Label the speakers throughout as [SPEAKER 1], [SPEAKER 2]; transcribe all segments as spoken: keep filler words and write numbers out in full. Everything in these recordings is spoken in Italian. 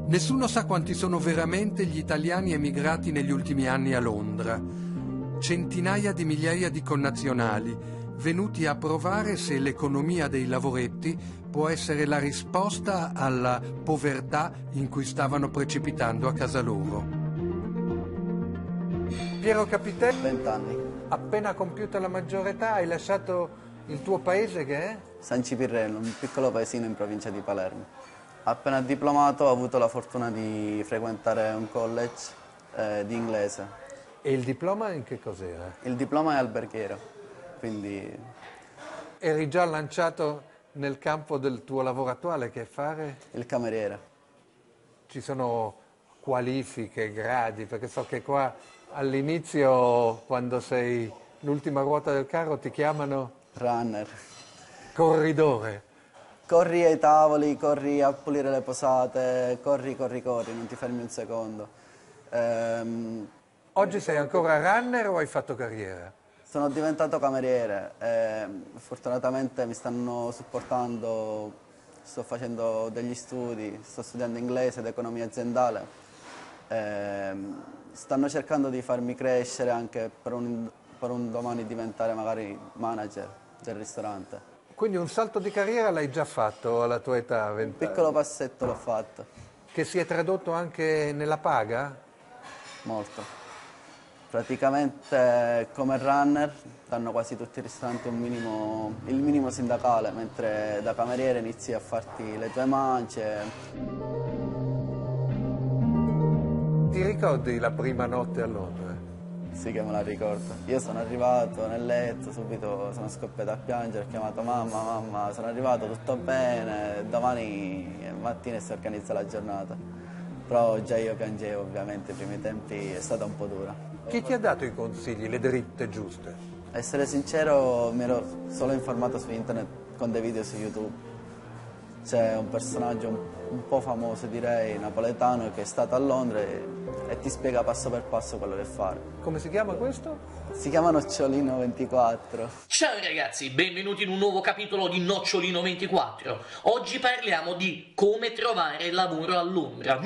[SPEAKER 1] Nessuno sa quanti sono veramente gli italiani emigrati negli ultimi anni a Londra. Centinaia di migliaia di connazionali venuti a provare se l'economia dei lavoretti può essere la risposta alla povertà in cui stavano precipitando a casa loro. Piero Capitelli,
[SPEAKER 2] vent'anni.
[SPEAKER 1] Appena compiuta la maggiore età hai lasciato il tuo paese che è?
[SPEAKER 2] San Cipirreno, un piccolo paesino in provincia di Palermo. Appena diplomato ho avuto la fortuna di frequentare un college eh, di inglese.
[SPEAKER 1] E il diploma in che cos'era?
[SPEAKER 2] Il diploma è alberghiero, quindi...
[SPEAKER 1] Eri già lanciato nel campo del tuo lavoro attuale, che è fare?
[SPEAKER 2] Il cameriere.
[SPEAKER 1] Ci sono qualifiche, gradi, perché so che qua all'inizio, quando sei l'ultima ruota del carro, ti chiamano...
[SPEAKER 2] Runner.
[SPEAKER 1] Corridore.
[SPEAKER 2] Corri ai tavoli, corri a pulire le posate, corri, corri, corri, non ti fermi un secondo. Ehm,
[SPEAKER 1] Oggi sei ancora runner o hai fatto carriera?
[SPEAKER 2] Sono diventato cameriere e fortunatamente mi stanno supportando, sto facendo degli studi, sto studiando inglese ed economia aziendale. E stanno cercando di farmi crescere anche per un, per un domani diventare magari manager del ristorante.
[SPEAKER 1] Quindi un salto di carriera l'hai già fatto alla tua età, vent'anni?
[SPEAKER 2] Un piccolo passetto l'ho fatto.
[SPEAKER 1] Che si è tradotto anche nella paga?
[SPEAKER 2] Molto. Praticamente come runner danno quasi tutti i ristoranti un minimo, il minimo sindacale, mentre da cameriere inizi a farti le tue mance.
[SPEAKER 1] Ti ricordi la prima notte a Londra?
[SPEAKER 2] Sì che me la ricordo. Io sono arrivato nel letto, subito sono scoppiato a piangere, ho chiamato mamma, mamma, sono arrivato, tutto bene, domani è mattina e si organizza la giornata. Però già io piangevo ovviamente, i primi tempi è stata un po' dura.
[SPEAKER 1] Chi ti ha dato i consigli, le dritte giuste?
[SPEAKER 2] Essere sincero, mi ero solo informato su internet con dei video su YouTube. C'è un personaggio un, un po' famoso, direi, napoletano, che è stato a Londra e, e ti spiega passo per passo quello che fare.
[SPEAKER 1] Come si chiama questo?
[SPEAKER 2] Si chiama Nocciolino ventiquattro.
[SPEAKER 3] Ciao ragazzi, benvenuti in un nuovo capitolo di Nocciolino ventiquattro. Oggi parliamo di come trovare lavoro a Londra.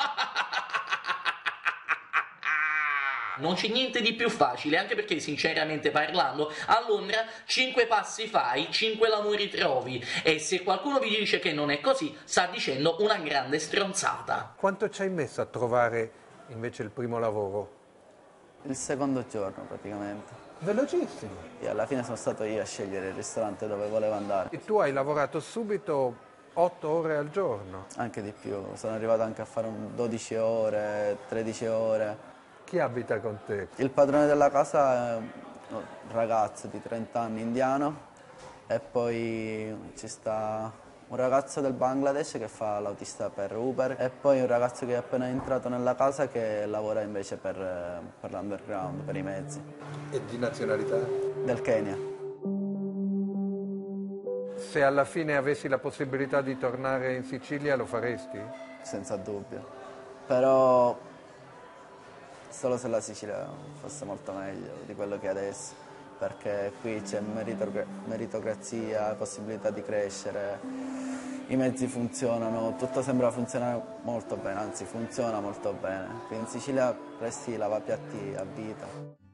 [SPEAKER 3] Non c'è niente di più facile, anche perché sinceramente parlando, a Londra cinque passi fai, cinque lavori trovi, e se qualcuno vi dice che non è così, sta dicendo una grande stronzata.
[SPEAKER 1] Quanto ci hai messo a trovare invece il primo lavoro?
[SPEAKER 2] Il secondo giorno praticamente.
[SPEAKER 1] Velocissimo.
[SPEAKER 2] E alla fine sono stato io a scegliere il ristorante dove volevo andare.
[SPEAKER 1] E tu hai lavorato subito otto ore al giorno?
[SPEAKER 2] Anche di più, sono arrivato anche a fare un dodici ore, tredici ore.
[SPEAKER 1] Chi abita con te?
[SPEAKER 2] Il padrone della casa è un ragazzo di trenta anni, indiano, e poi ci sta un ragazzo del Bangladesh che fa l'autista per Uber e poi un ragazzo che è appena entrato nella casa che lavora invece per, per l'underground, per i mezzi.
[SPEAKER 1] E di nazionalità?
[SPEAKER 2] Del Kenya.
[SPEAKER 1] Se alla fine avessi la possibilità di tornare in Sicilia lo faresti?
[SPEAKER 2] Senza dubbio, però solo se la Sicilia fosse molto meglio di quello che è adesso, perché qui c'è meritocrazia, possibilità di crescere, i mezzi funzionano, tutto sembra funzionare molto bene, anzi funziona molto bene. Qui in Sicilia resti lavapiatti a vita.